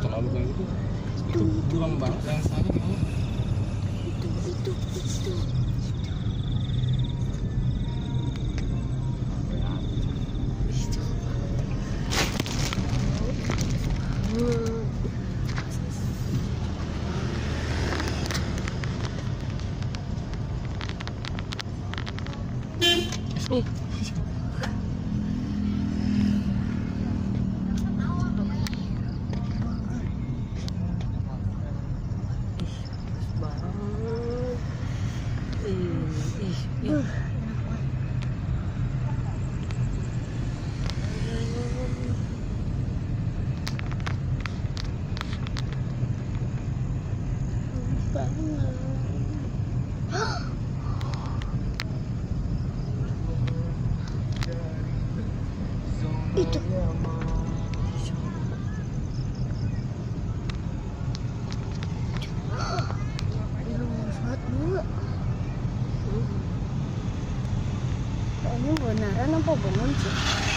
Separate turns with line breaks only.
terlalu kayak gitu. Itu buram banget yang sana gimana?
Itu. Itu ini beneran apa bohong sih?